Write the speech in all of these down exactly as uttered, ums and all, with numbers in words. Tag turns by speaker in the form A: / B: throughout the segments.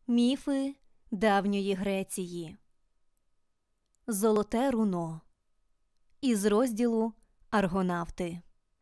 A: Міфи давньої Греції. Золоте руно. Із розділу «Аргонавти».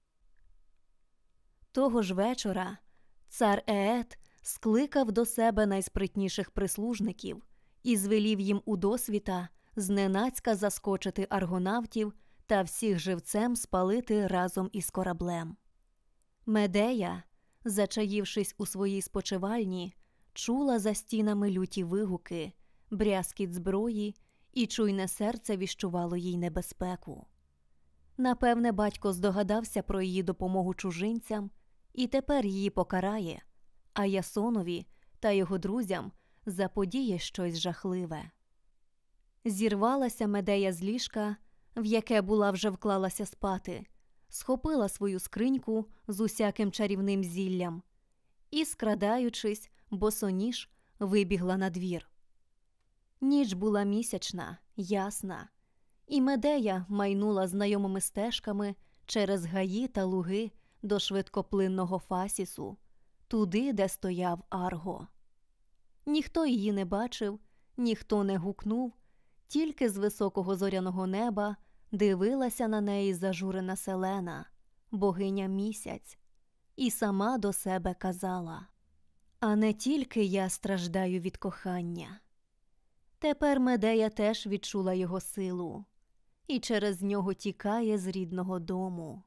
A: Того ж вечора цар Еет скликав до себе найспритніших прислужників і звелів їм удосвіта зненацька заскочити аргонавтів та всіх живцем спалити разом із кораблем. Медея, зачаївшись у своїй спочивальні, чула за стінами люті вигуки, брязкіт зброї, і чуйне серце віщувало їй небезпеку. Напевне, батько здогадався про її допомогу чужинцям і тепер її покарає, а Ясонові та його друзям заподіє щось жахливе. Зірвалася Медея з ліжка, в яке була вже вклалася спати, схопила свою скриньку з усяким чарівним зіллям і, скрадаючись, босоніж вибігла на двір. Ніч була місячна, ясна, і Медея майнула знайомими стежками через гаї та луги до швидкоплинного Фасісу, туди, де стояв Арго. Ніхто її не бачив, ніхто не гукнув, тільки з високого зоряного неба дивилася на неї зажурена Селена, богиня Місяць, і сама до себе казала: «А не тільки я страждаю від кохання». Тепер Медея теж відчула його силу і через нього тікає з рідного дому.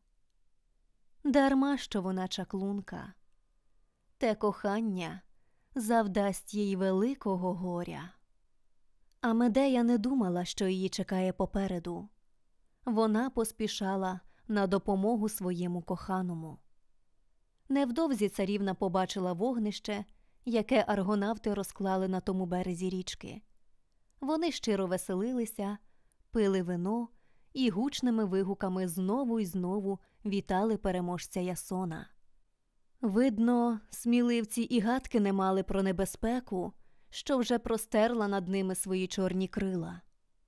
A: Дарма, що вона чаклунка. Те кохання завдасть їй великого горя. А Медея не думала, що її чекає попереду. Вона поспішала на допомогу своєму коханому. Невдовзі царівна побачила вогнище, яке аргонавти розклали на тому березі річки. Вони щиро веселилися, пили вино і гучними вигуками знову й знову вітали переможця Ясона. Видно, сміливці і гадки не мали про небезпеку, що вже простерла над ними свої чорні крила.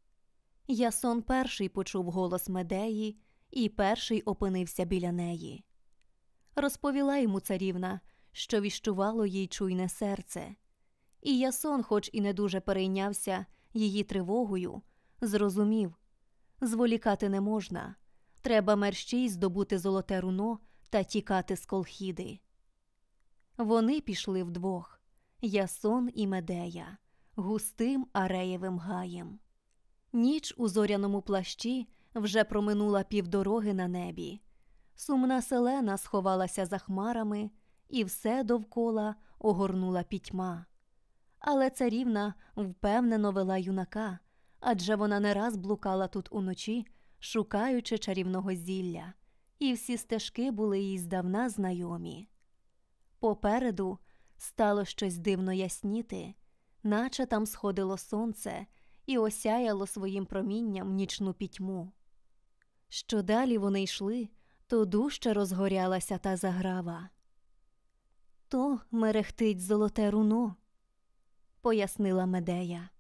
A: Ясон перший почув голос Медеї і перший опинився біля неї. Розповіла йому царівна, що віщувало їй чуйне серце, і Ясон, хоч і не дуже перейнявся її тривогою, зрозумів: зволікати не можна, треба мерщій здобути золоте руно та тікати з Колхіди. Вони пішли вдвох, Ясон і Медея, густим ареєвим гаєм. Ніч у зоряному плащі вже проминула півдороги на небі. Сумна Селена сховалася за хмарами, і все довкола огорнула пітьма. Але царівна впевнено вела юнака, адже вона не раз блукала тут уночі, шукаючи чарівного зілля, і всі стежки були їй здавна знайомі. Попереду стало щось дивно ясніти, наче там сходило сонце і осяяло своїм промінням нічну пітьму. Що далі вони йшли, то дужче розгорялася та заграва. «То мерехтить золоте руно», – пояснила Медея.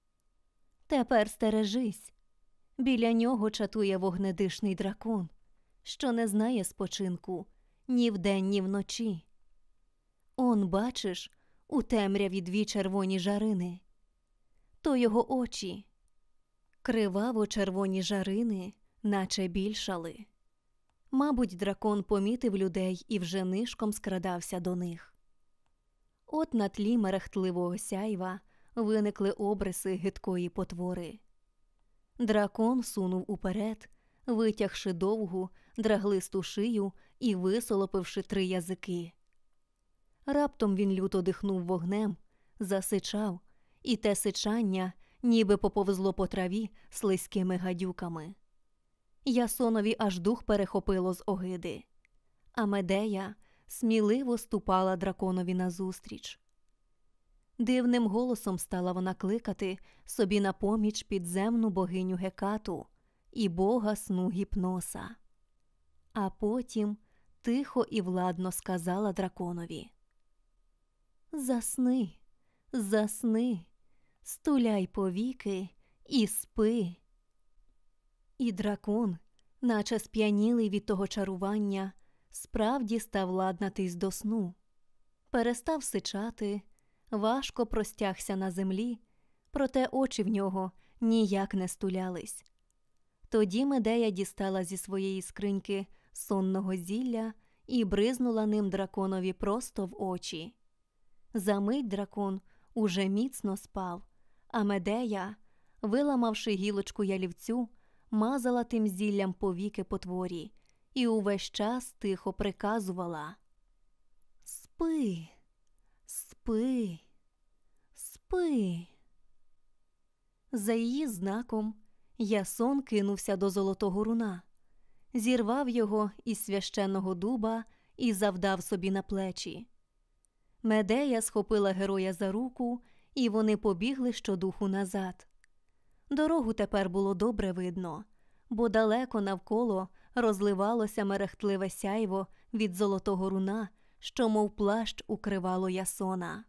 A: «Тепер стережись. Біля нього чатує вогнедишний дракон, що не знає спочинку ні вдень, ні вночі. Он, бачиш, у темряві дві червоні жарини. То його очі. Криваво-червоні жарини, наче більшали. Мабуть, дракон помітив людей і вже нишком скрадався до них. От на тлі мерехтливого сяйва виникли обриси гидкої потвори. Дракон сунув уперед, витягши довгу, драглисту шию і висолопивши три язики. Раптом він люто дихнув вогнем, засичав, і те сичання ніби поповзло по траві слизькими гадюками. Ясонові аж дух перехопило з огиди, а Медея сміливо ступала драконові назустріч. Дивним голосом стала вона кликати собі на поміч підземну богиню Гекату і бога сну Гіпноса. А потім тихо і владно сказала драконові: «Засни, засни, стуляй повіки і спи». І дракон, наче сп'янілий від того чарування, справді став ладнатись до сну. Перестав сичати, важко простягся на землі, проте очі в нього ніяк не стулялись. Тоді Медея дістала зі своєї скриньки сонного зілля і бризнула ним драконові просто в очі. Замить дракон уже міцно спав, а Медея, виламавши гілочку ялівцю, мазала тим зіллям повіки потворі і увесь час тихо приказувала: «Спи, спи, спи». За її знаком Ясон кинувся до золотого руна, зірвав його із священного дуба і завдав собі на плечі. Медея схопила героя за руку, і вони побігли щодуху назад. Дорогу тепер було добре видно, бо далеко навколо розливалося мерехтливе сяйво від золотого руна, що мов плащ укривало Ясона.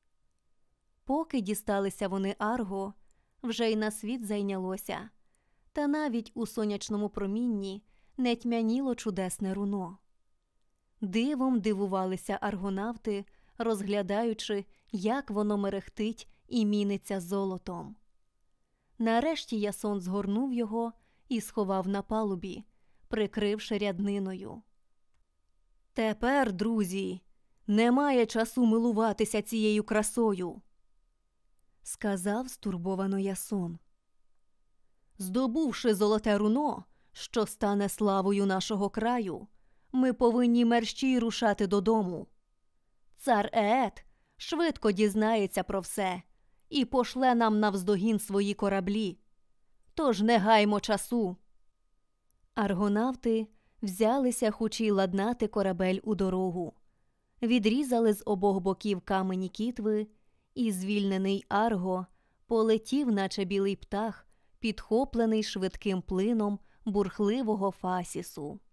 A: Поки дісталися вони Арго, вже й на світ зайнялося, та навіть у сонячному промінні не тьмяніло чудесне руно. Дивом дивувалися аргонавти, розглядаючи, як воно мерехтить і міниться золотом. Нарешті Ясон згорнув його і сховав на палубі, прикривши рядниною. «Тепер, друзі, немає часу милуватися цією красою», – сказав стурбовано Ясон. «Здобувши золоте руно, що стане славою нашого краю, ми повинні мерщій рушати додому. Цар Еет швидко дізнається про все і пошле нам навздогін свої кораблі. Тож не гаймо часу». Аргонавти взялися хучі ладнати корабель у дорогу, відрізали з обох боків камені кітви, і звільнений Арго полетів, наче білий птах, підхоплений швидким плином бурхливого Фасісу.